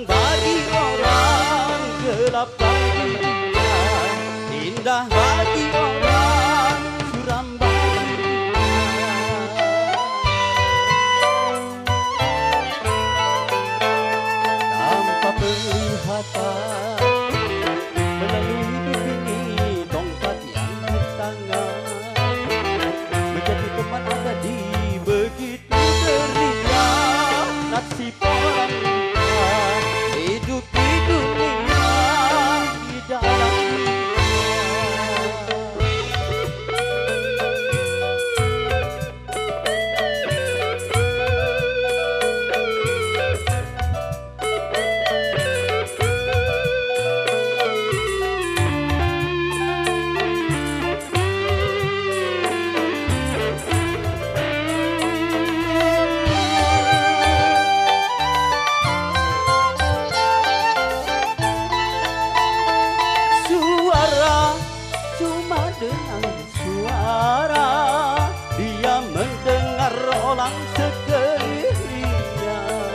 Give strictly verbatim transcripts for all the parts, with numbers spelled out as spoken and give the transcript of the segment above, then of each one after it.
terang bagi orang, gelap bagi dia, indah bagi orang, suram bagi dia. Tanpa penglihatan melalui hidup ini, tongkat yang di tangan menjadi teman abadi. Begitu derita nasib orang hidup di dunia, di dalam cuma dengan suara dia mendengar orang sekelilingnya.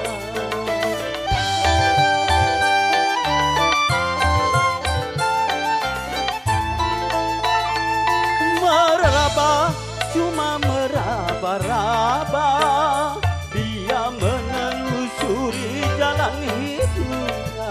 Meraba, cuma meraba-raba dia menelusuri jalan hidupnya.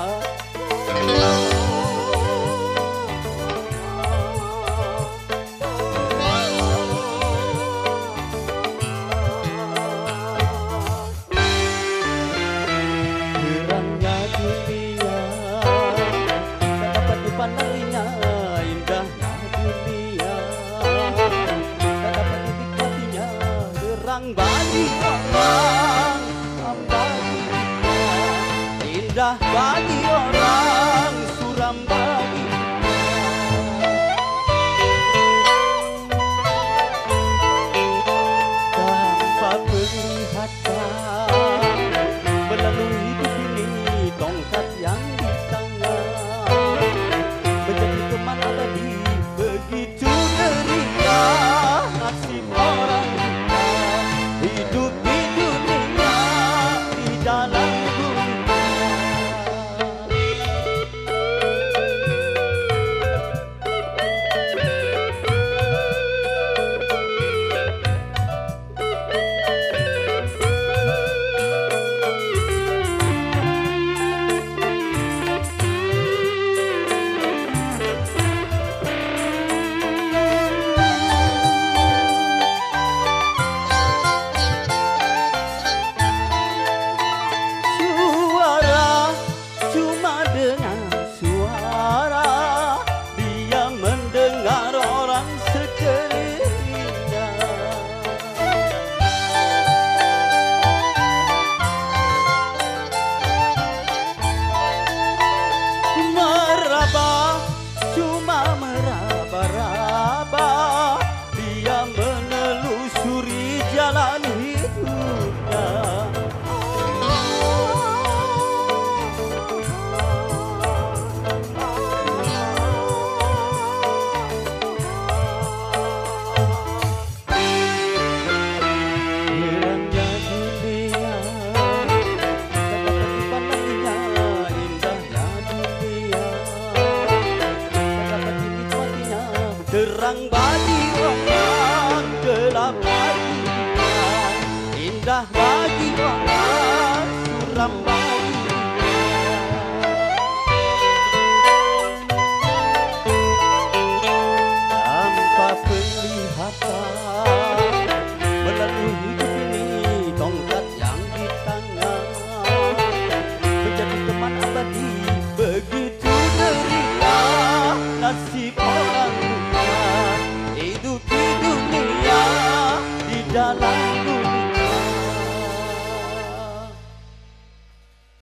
Pandangnya indahnya dunia, tak dapat dinikmatinya. Terang bagi orang, bagi dia, indah bagi orang, suram bagi dia. Tanpa penglihatan melalui hidup ini, tongkat yang di tangan menjadi teman abadi. Begitu derita nasib orang hidup di dunia, di dalam dunia. Cuma meraba-raba dia menelusuri jalan hidupnya. Indahnya dunia, tak dapat dipandangnya. Indahnya dunia, terang bagi orang, gelap bagi dia, indah bagi orang, suram bagi dia. Tanpa penglihatan melalui hidup ini, tongkat yang di tangan menjadi teman abadi. Begitu derita nasib orang hidup di dunia, di dalam